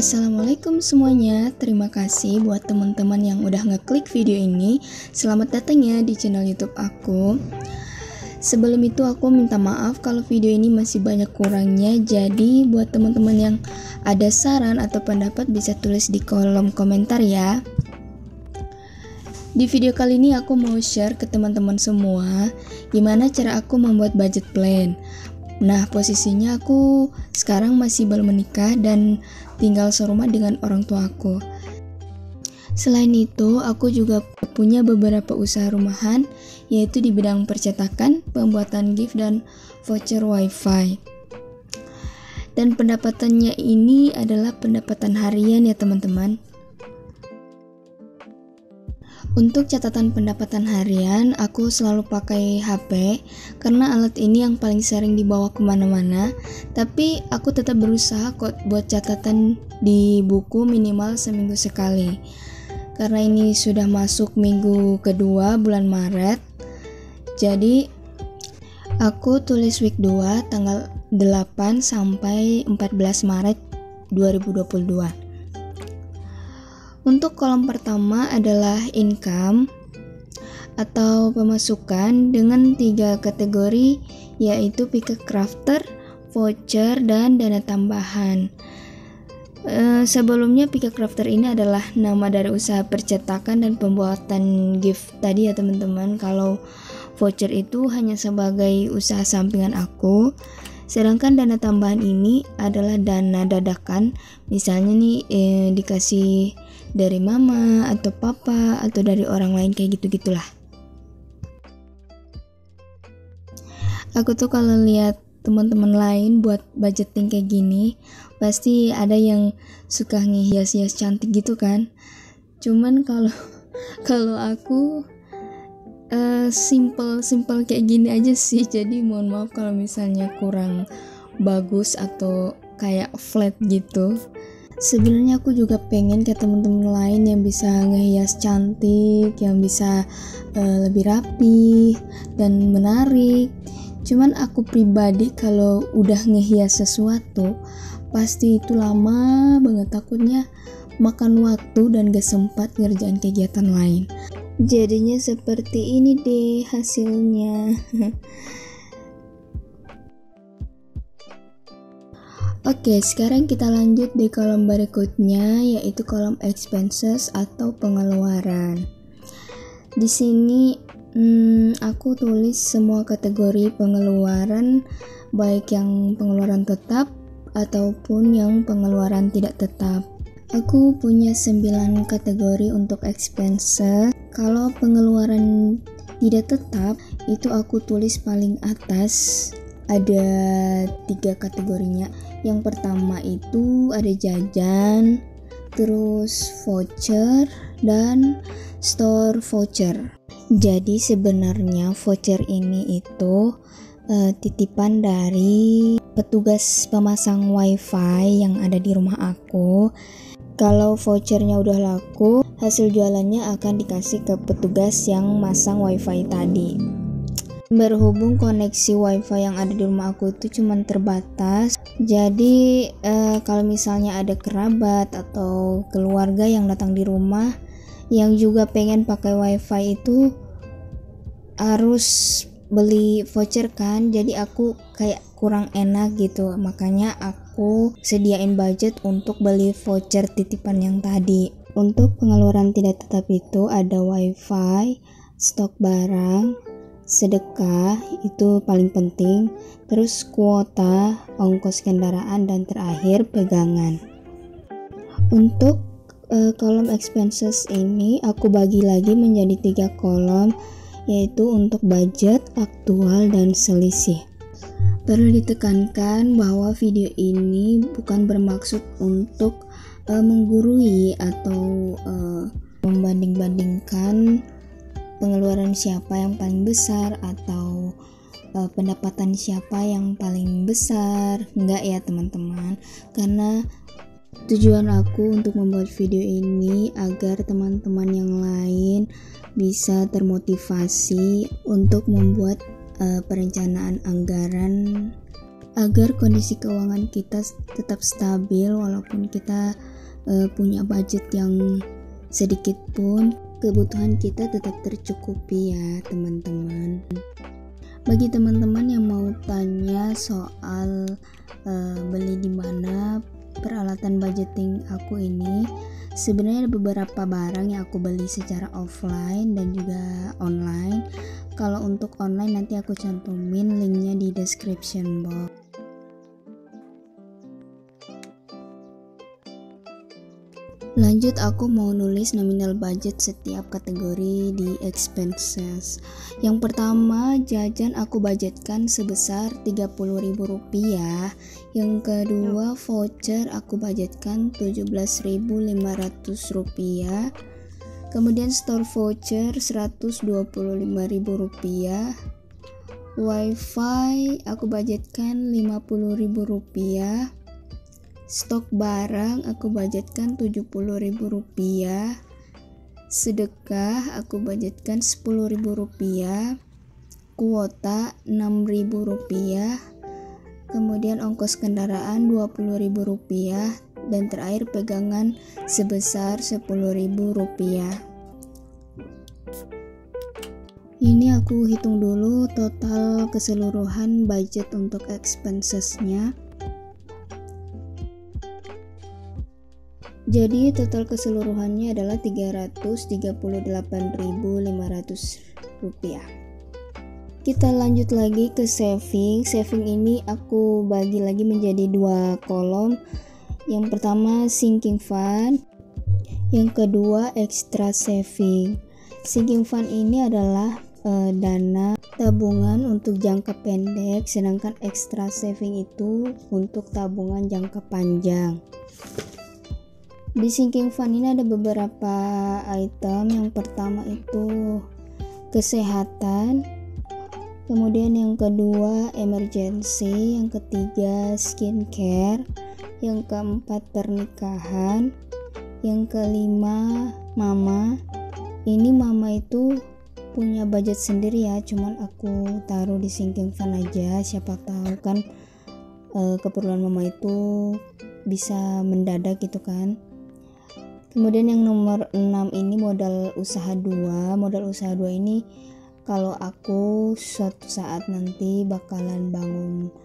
Assalamualaikum semuanya, terima kasih buat teman-teman yang udah ngeklik video ini. Selamat datang ya di channel YouTube aku. Sebelum itu aku minta maaf kalau video ini masih banyak kurangnya. Jadi buat teman-teman yang ada saran atau pendapat bisa tulis di kolom komentar ya. Di video kali ini aku mau share ke teman-teman semua gimana cara aku membuat budget plan. Nah, posisinya aku sekarang masih belum menikah dan tinggal serumah dengan orang tua aku. Selain itu, aku juga punya beberapa usaha rumahan, yaitu di bidang percetakan, pembuatan gift, dan voucher wifi. Dan pendapatannya ini adalah pendapatan harian ya teman-teman. Untuk catatan pendapatan harian, aku selalu pakai HP karena alat ini yang paling sering dibawa kemana-mana. Tapi aku tetap berusaha kok buat catatan di buku minimal seminggu sekali. Karena ini sudah masuk minggu kedua bulan Maret, jadi aku tulis week 2 tanggal 8 sampai 14 Maret 2022. Untuk kolom pertama adalah income atau pemasukan dengan 3 kategori, yaitu pick crafter, voucher, dan dana tambahan. Sebelumnya pick crafter ini adalah nama dari usaha percetakan dan pembuatan gift tadi ya teman-teman. Kalau voucher itu hanya sebagai usaha sampingan aku. Sedangkan dana tambahan ini adalah dana dadakan, misalnya nih dikasih dari mama atau papa atau dari orang lain kayak gitu-gitulah. Aku tuh kalau lihat teman-teman lain buat budgeting kayak gini, pasti ada yang suka ngehias-hias cantik gitu kan. Cuman kalau aku simple kayak gini aja sih. Jadi mohon maaf kalau misalnya kurang bagus atau kayak flat gitu. Sebenarnya aku juga pengen ke teman-teman lain yang bisa ngehias cantik, yang bisa lebih rapi dan menarik. Cuman aku pribadi kalau udah ngehias sesuatu pasti itu lama banget, takutnya makan waktu dan gak sempat ngerjain kegiatan lain. Jadinya seperti ini deh hasilnya. Oke, sekarang kita lanjut di kolom berikutnya, yaitu kolom expenses atau pengeluaran. Di sini aku tulis semua kategori pengeluaran, baik yang pengeluaran tetap ataupun yang pengeluaran tidak tetap. Aku punya 9 kategori untuk expenses. Kalau pengeluaran tidak tetap, itu aku tulis paling atas. Ada 3 kategorinya. Yang pertama itu ada jajan, terus voucher, dan store voucher. Jadi sebenarnya voucher ini itu titipan dari petugas pemasang wifi yang ada di rumah aku. Kalau vouchernya udah laku, hasil jualannya akan dikasih ke petugas yang masang wifi tadi. Berhubung koneksi wifi yang ada di rumah aku itu cuma terbatas, jadi kalau misalnya ada kerabat atau keluarga yang datang di rumah yang juga pengen pakai wifi itu harus beli voucher kan, jadi aku kayak kurang enak gitu. Makanya aku sediain budget untuk beli voucher titipan yang tadi. Untuk pengeluaran tidak tetap itu ada wifi, stok barang, sedekah itu paling penting, terus kuota, ongkos kendaraan, dan terakhir pegangan. Untuk kolom expenses ini aku bagi lagi menjadi 3 kolom, yaitu untuk budget, aktual, dan selisih. Perlu ditekankan bahwa video ini bukan bermaksud untuk menggurui atau membanding-bandingkan pengeluaran siapa yang paling besar atau pendapatan siapa yang paling besar. Enggak ya teman-teman, karena tujuan aku untuk membuat video ini agar teman-teman yang lain bisa termotivasi untuk membuat perencanaan anggaran agar kondisi keuangan kita tetap stabil walaupun kita punya budget yang sedikit pun, kebutuhan kita tetap tercukupi ya teman-teman. Bagi teman-teman yang mau tanya soal beli di mana peralatan budgeting aku ini, sebenarnya ada beberapa barang yang aku beli secara offline dan juga online. Kalau untuk online nanti aku cantumin linknya di description box. Lanjut, aku mau nulis nominal budget setiap kategori di expenses. Yang pertama, jajan aku budgetkan sebesar Rp30.000. Yang kedua, voucher aku budgetkan Rp17.500. Kemudian store voucher Rp125.000. Wifi aku budgetkan Rp50.000. Stok barang aku budgetkan Rp70.000. Sedekah aku budgetkan Rp10.000. Kuota Rp6.000. Kemudian ongkos kendaraan Rp20.000. Dan terakhir pegangan sebesar Rp10.000. Ini aku hitung dulu total keseluruhan budget untuk expensesnya. Jadi total keseluruhannya adalah Rp338.500. Kita lanjut lagi ke saving. Saving ini aku bagi lagi menjadi 2 kolom. Yang pertama sinking fund, yang kedua extra saving. Sinking fund ini adalah dana tabungan untuk jangka pendek, sedangkan extra saving itu untuk tabungan jangka panjang. Di sinking fund ini ada beberapa item. Yang pertama itu kesehatan, kemudian yang kedua emergency, yang ketiga skincare, yang keempat pernikahan, yang kelima mama. Ini mama itu punya budget sendiri ya, cuman aku taruh di sinking fund aja, siapa tahu kan keperluan mama itu bisa mendadak gitu kan. Kemudian yang nomor 6 ini modal usaha 2. Modal usaha 2 ini kalau aku suatu saat nanti bakalan bangun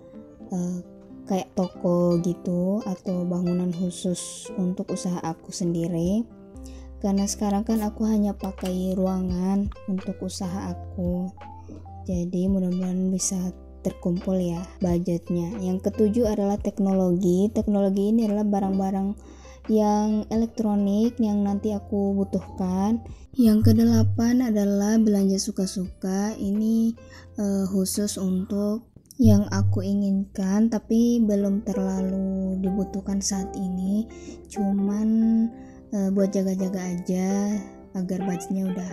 kayak toko gitu atau bangunan khusus untuk usaha aku sendiri. Karena sekarang kan aku hanya pakai ruangan untuk usaha aku. Jadi mudah-mudahan bisa terkumpul ya budgetnya. Yang ketujuh adalah teknologi. Teknologi ini adalah barang-barang yang elektronik yang nanti aku butuhkan. Yang kedelapan adalah belanja suka-suka. Ini khusus untuk yang aku inginkan tapi belum terlalu dibutuhkan saat ini, cuman buat jaga-jaga aja agar budgetnya udah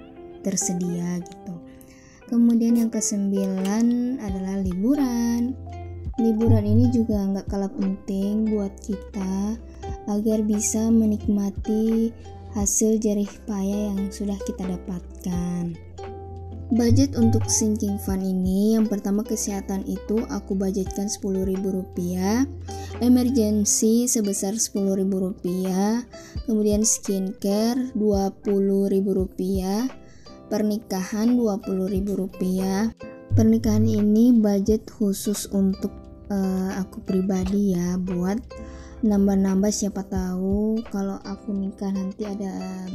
tersedia gitu. Kemudian yang kesembilan adalah liburan. Liburan ini juga nggak kalah penting buat kita agar bisa menikmati hasil jerih payah yang sudah kita dapatkan. Budget untuk sinking fund ini, yang pertama kesehatan itu aku budgetkan Rp10.000, emergency sebesar Rp10.000, kemudian skincare Rp20.000, pernikahan Rp20.000. Pernikahan ini budget khusus untuk aku pribadi ya, buat nambah-nambah, siapa tahu kalau aku nikah nanti ada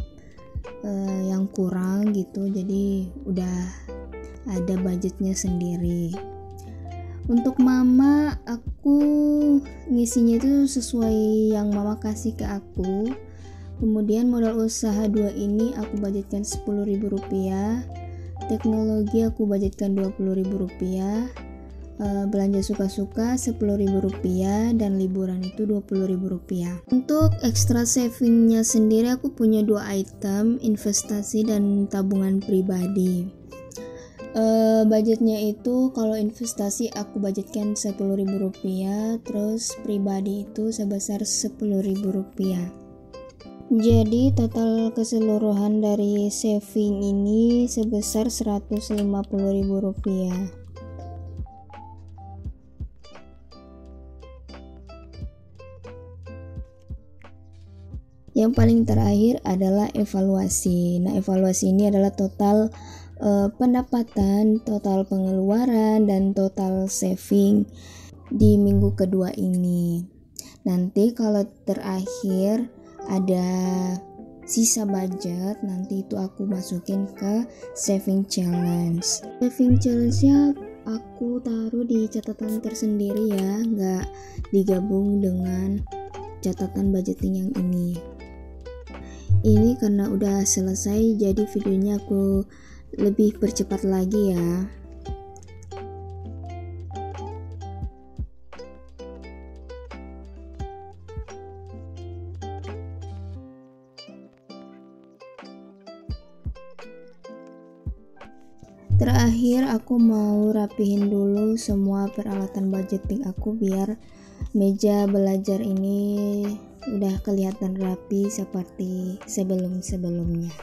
yang kurang gitu, jadi udah ada budgetnya sendiri. Untuk mama, aku ngisinya itu sesuai yang mama kasih ke aku. Kemudian modal usaha 2 ini aku budgetkan Rp10.000, teknologi aku budgetkan Rp20.000, belanja suka-suka Rp10.000, dan liburan itu Rp20.000. Untuk extra savingnya sendiri aku punya 2 item, investasi dan tabungan pribadi. Budgetnya itu kalau investasi aku budgetkan Rp10.000, terus pribadi itu sebesar Rp10.000. Jadi total keseluruhan dari saving ini sebesar Rp150.000. Yang paling terakhir adalah evaluasi. Nah, evaluasi ini adalah total pendapatan, total pengeluaran, dan total saving di minggu kedua ini. Nanti kalau terakhir ada sisa budget, nanti itu aku masukin ke saving challenge. Saving challenge-nya aku taruh di catatan tersendiri ya, nggak digabung dengan catatan budgeting yang ini. Ini karena udah selesai, jadi videonya aku lebih percepat lagi ya. Terakhir aku mau rapihin dulu semua peralatan budgeting aku biar meja belajar ini udah kelihatan rapi seperti sebelum-sebelumnya.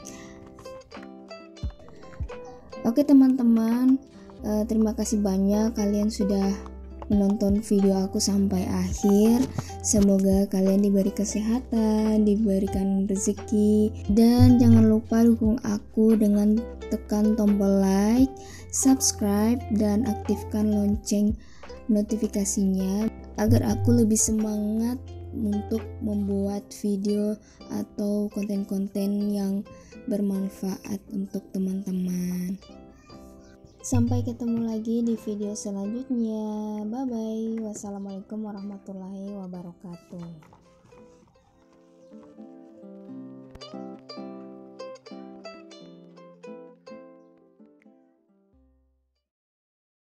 Oke teman-teman, terima kasih banyak kalian sudah menonton video aku sampai akhir. Semoga kalian diberi kesehatan, diberikan rezeki, dan jangan lupa dukung aku dengan tekan tombol like, subscribe, dan aktifkan lonceng notifikasinya agar aku lebih semangat untuk membuat video atau konten-konten yang bermanfaat untuk teman-teman. Sampai ketemu lagi di video selanjutnya. Bye bye. Wassalamualaikum warahmatullahi wabarakatuh.